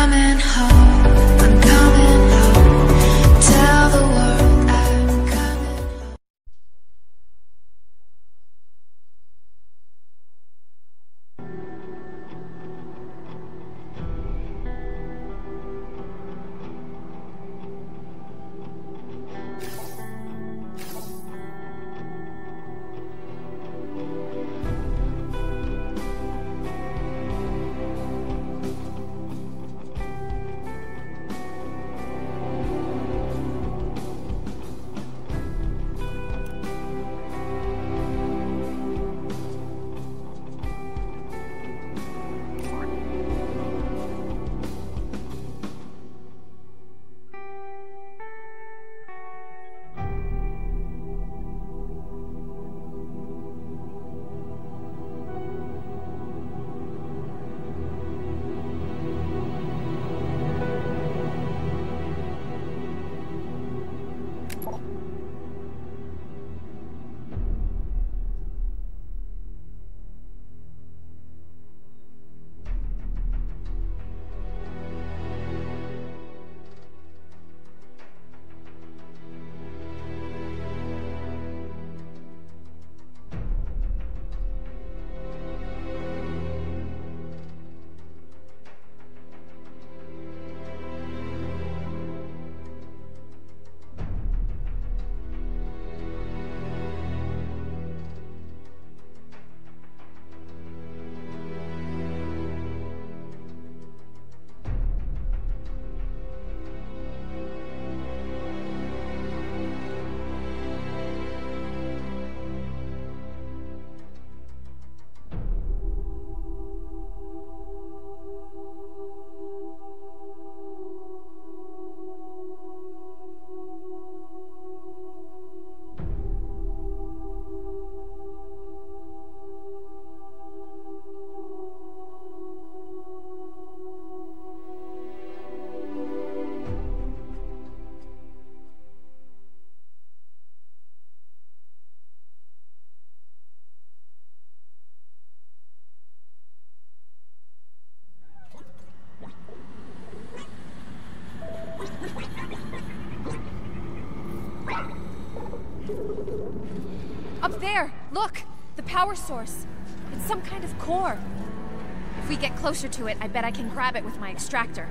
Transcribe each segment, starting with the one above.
coming home, I'm coming home. Tell the world I'm coming home. Up there! Look! The power source. It's some kind of core. If we get closer to it, I bet I can grab it with my extractor.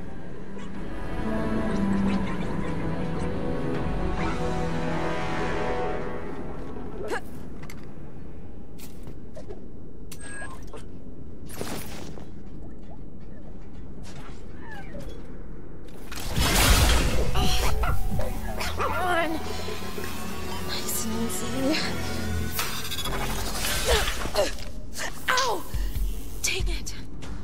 Come on! Nice and easy. Ow! Dang it!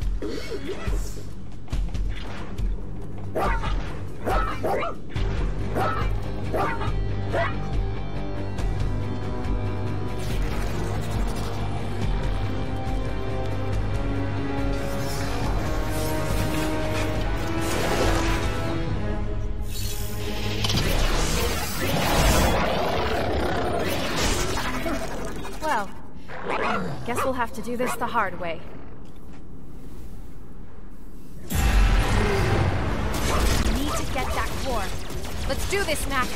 Well, guess we'll have to do this the hard way. We need to get that core. Let's do this, Mac.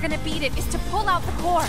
gonna beat it is to pull out the core.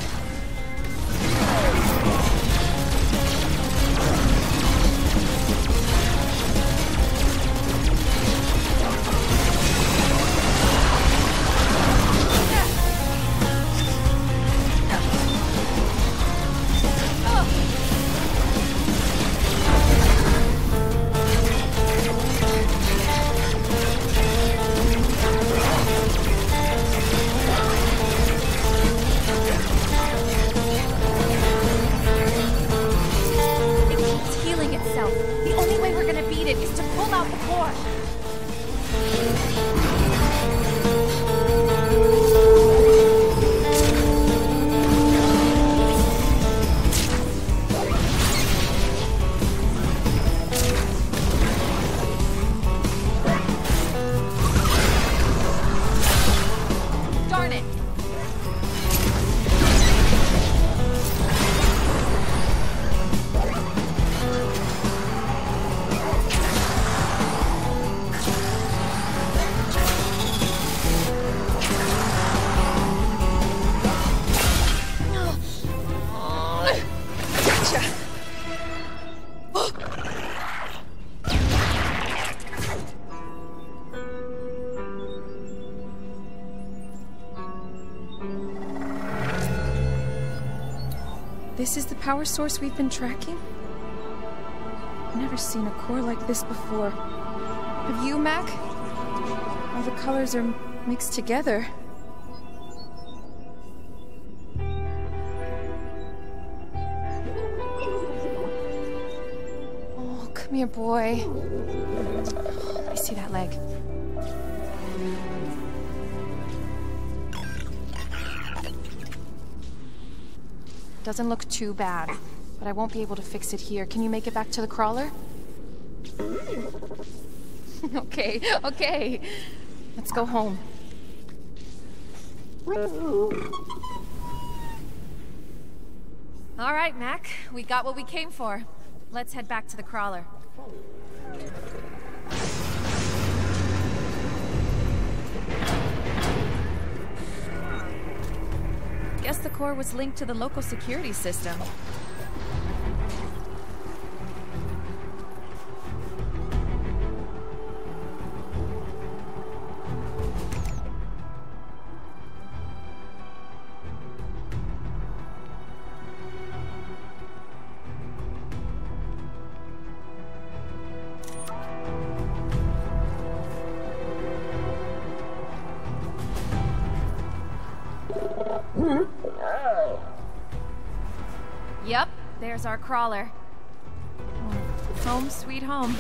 This is the power source we've been tracking? I've never seen a core like this before. Have you, Mac? All the colors are mixed together. Oh, come here, boy. Let me see that leg. Doesn't look too bad, but I won't be able to fix it here. Can you make it back to the crawler? Okay. Let's go home. All right, Mac. We got what we came for. Let's head back to the crawler. Guess the core was linked to the local security system. Yep, there's our crawler. Home sweet home.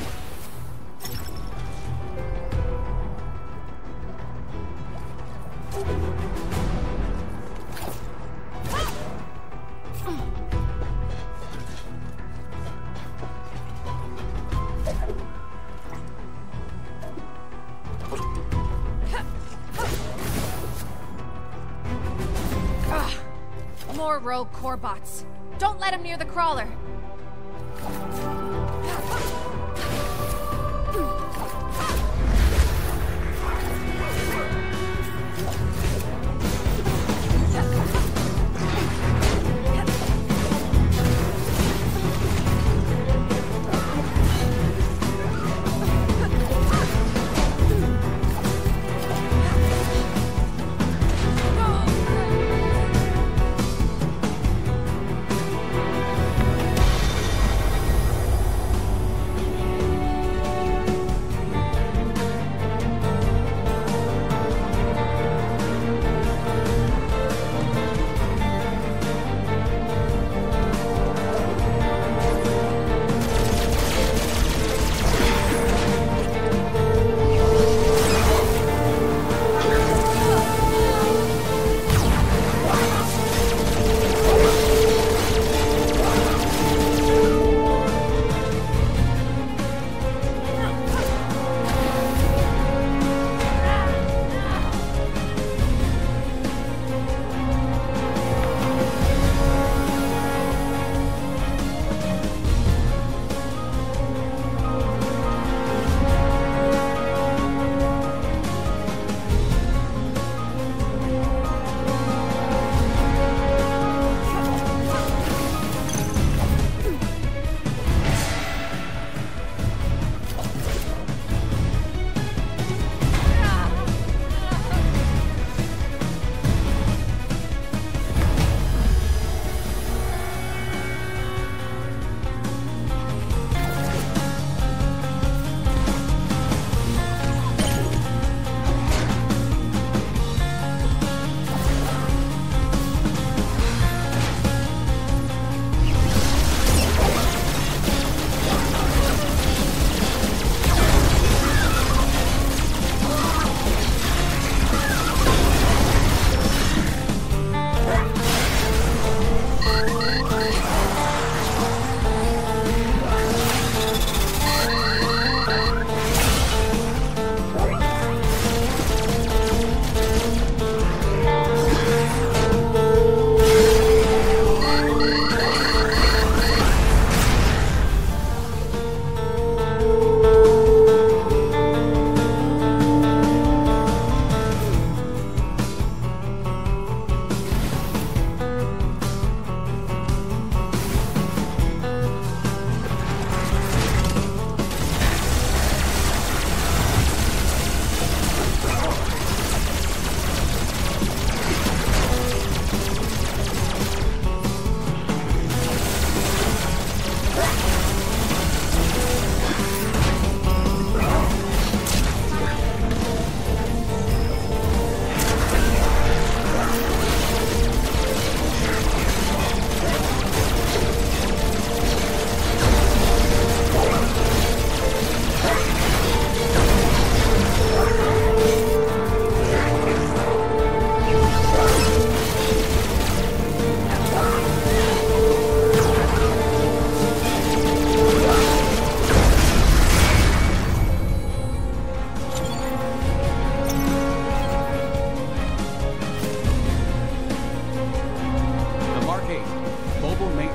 More rogue core bots. Don't let him near the crawler.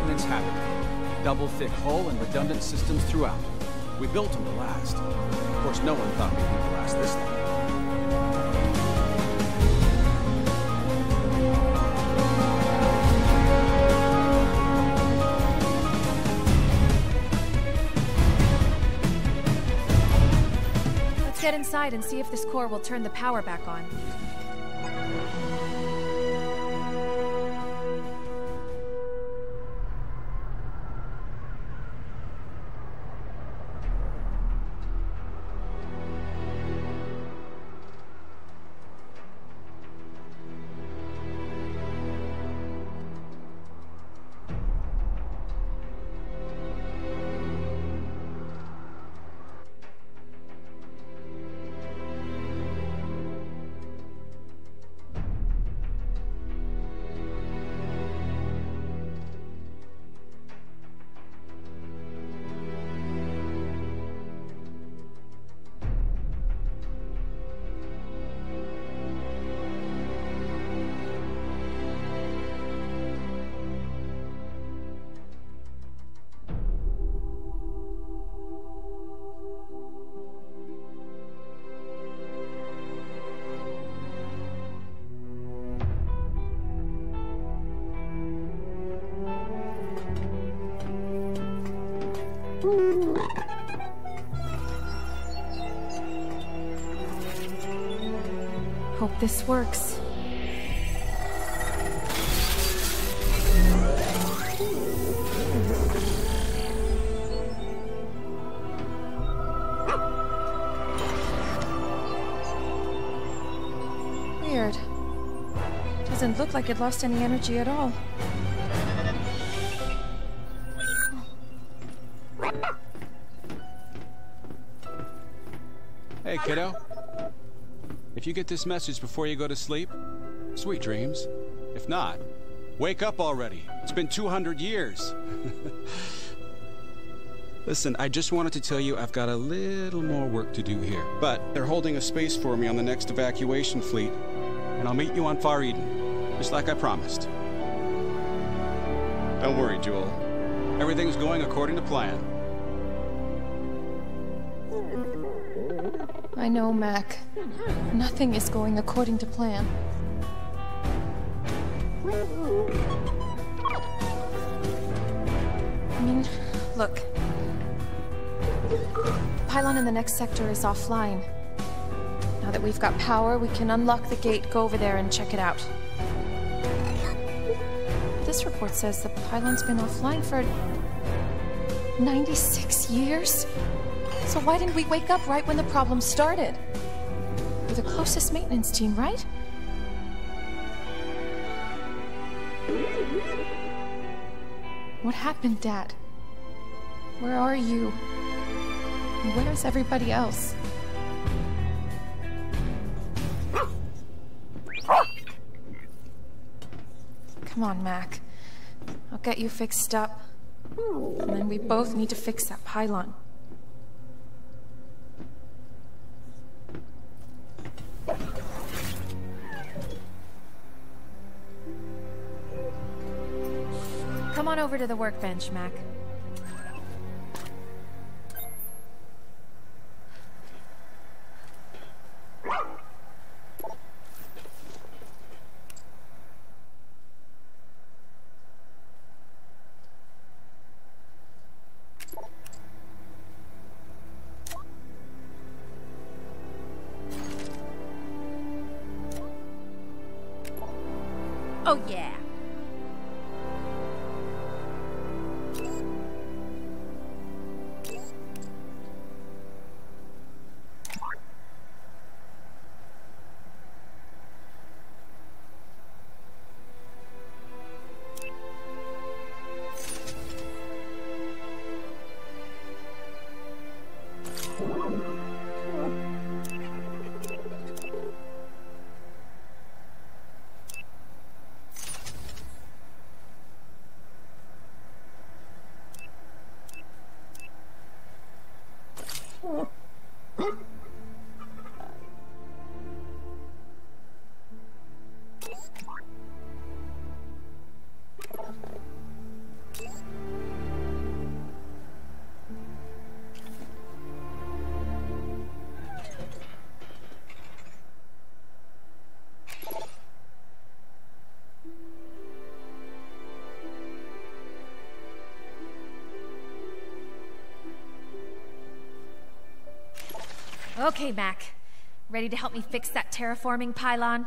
maintenance habitat. Double thick hull and redundant systems throughout. We built them to last. Of course, no one thought we'd need to last this long. Let's get inside and see if this core will turn the power back on. Hope this works. Weird. Doesn't look like it lost any energy at all. Hey, kiddo. If you get this message before you go to sleep, sweet dreams. If not, wake up already. It's been 200 years. Listen, I just wanted to tell you I've got a little more work to do here. But they're holding a space for me on the next evacuation fleet, and I'll meet you on Far Eden, just like I promised. Don't worry, Jewel. Everything's going according to plan. I know, Mac. Nothing is going according to plan. I mean, look. The pylon in the next sector is offline. Now that we've got power, we can unlock the gate, go over there and check it out. This report says the pylon's been offline for 96 years? So why didn't we wake up right when the problem started? We're the closest maintenance team, right? What happened, Dad? Where are you? And where's everybody else? Come on, Mac. I'll get you fixed up. And then we both need to fix that pylon. Come on over to the workbench, Mac. Oh, yeah. Okay, Mac. Ready to help me fix that terraforming pylon?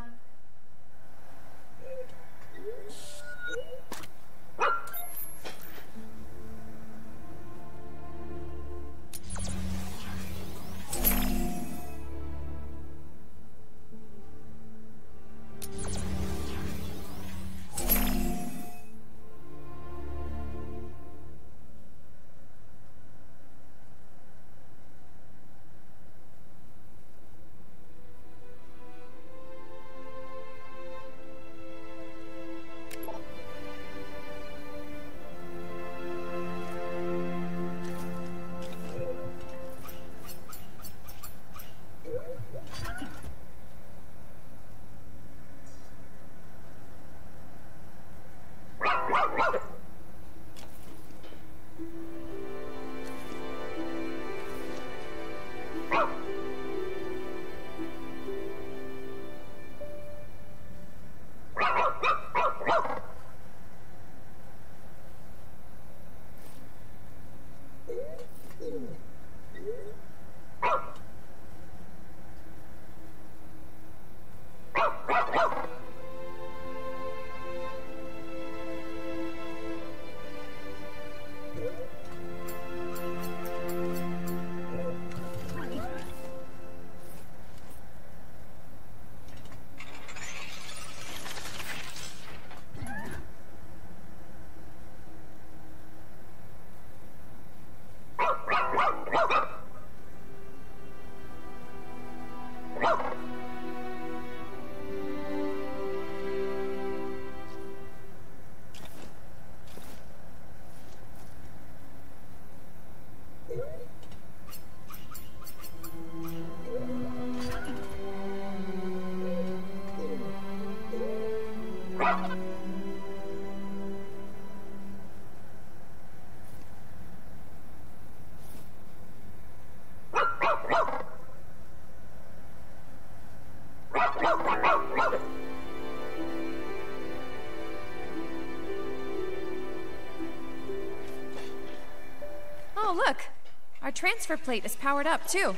Oh, look! Our transfer plate is powered up, too.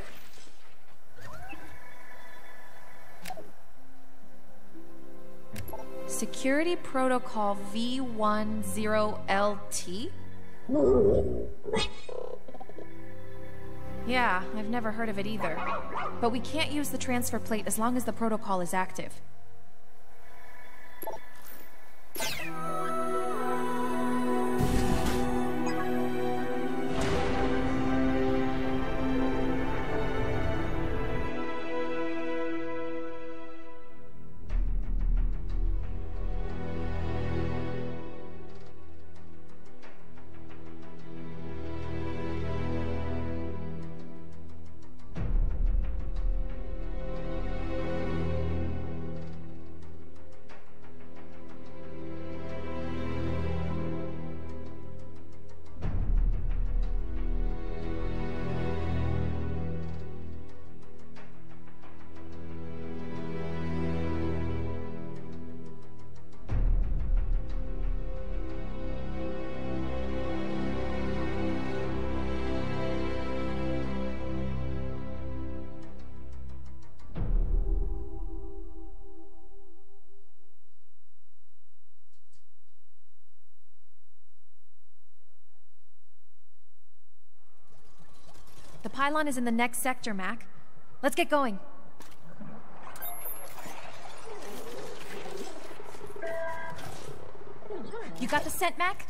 Security Protocol V10LT? Yeah, I've never heard of it either. But we can't use the transfer plate as long as the protocol is active. The pylon is in the next sector, Mac. Let's get going. You got the scent, Mac?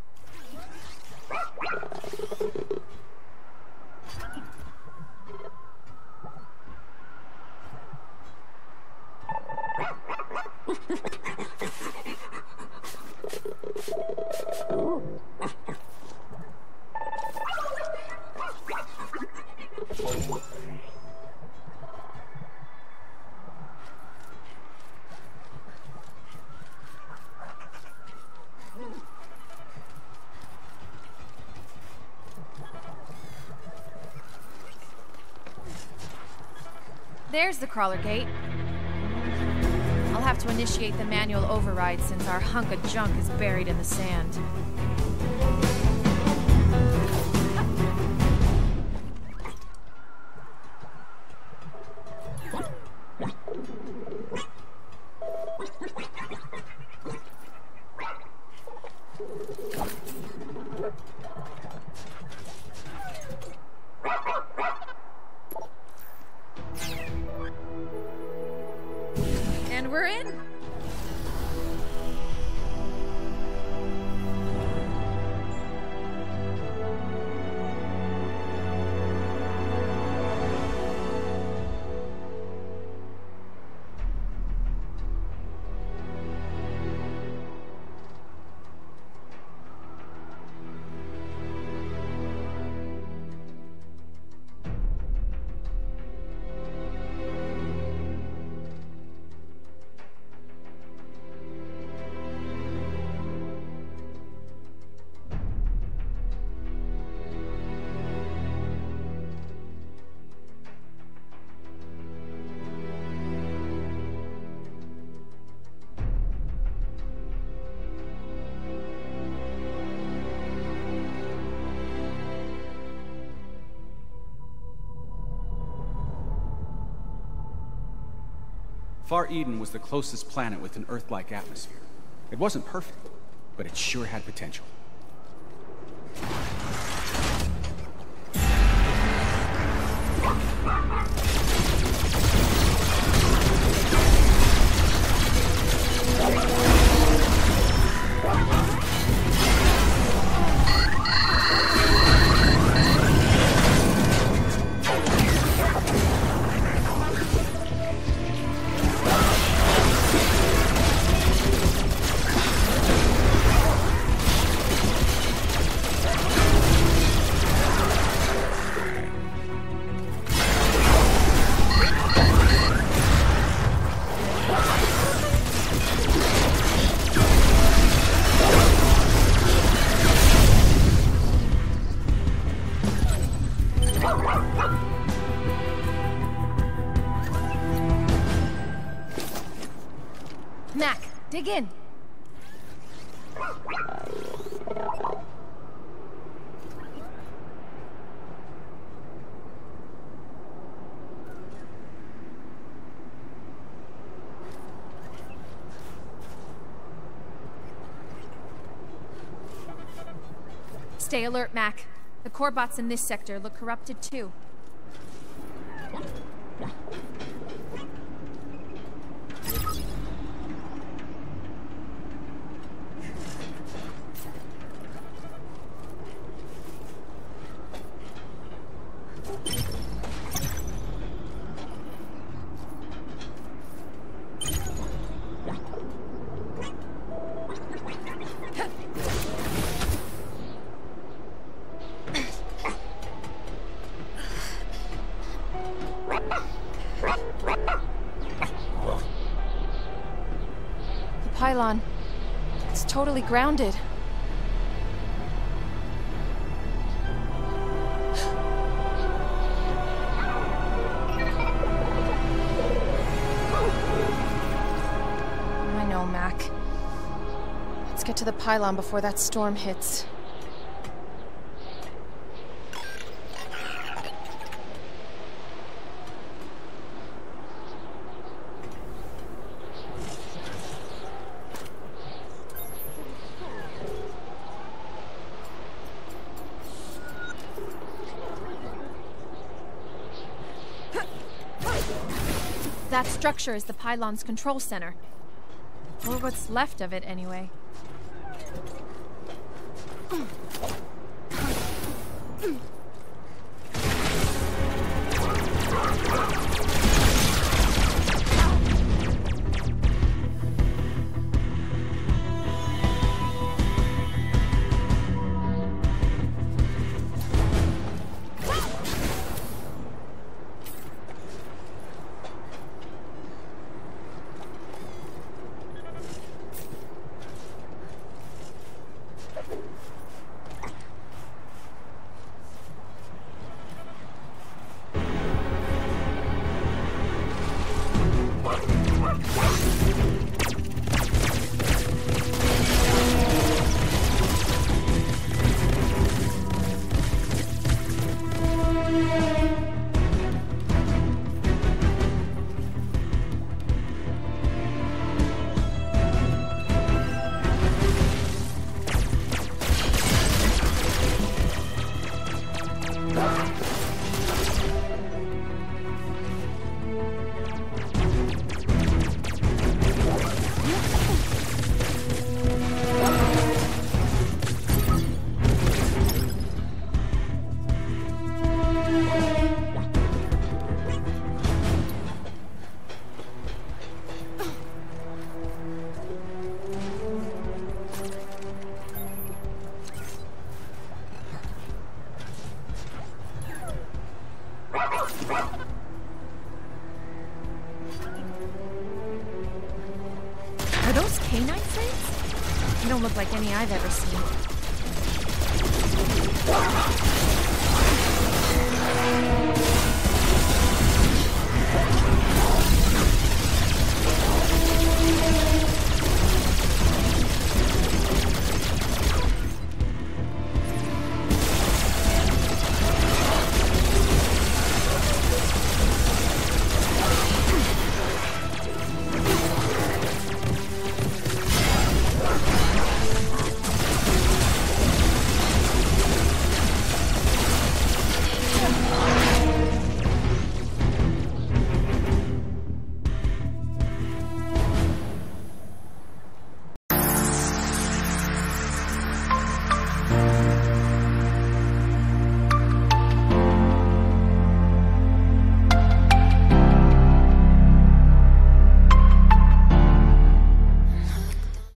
There's the crawler gate. I'll have to initiate the manual override since our hunk of junk is buried in the sand. Far Eden was the closest planet with an Earth-like atmosphere. It wasn't perfect, but it sure had potential. Mac, dig in. Stay alert, Mac. The core bots in this sector look corrupted too. Pylon. It's totally grounded. I know, Mac. Let's get to the pylon before that storm hits. That structure is the pylon's control center. Or what's left of it, anyway. Are those canine snakes? They don't look like any I've ever seen.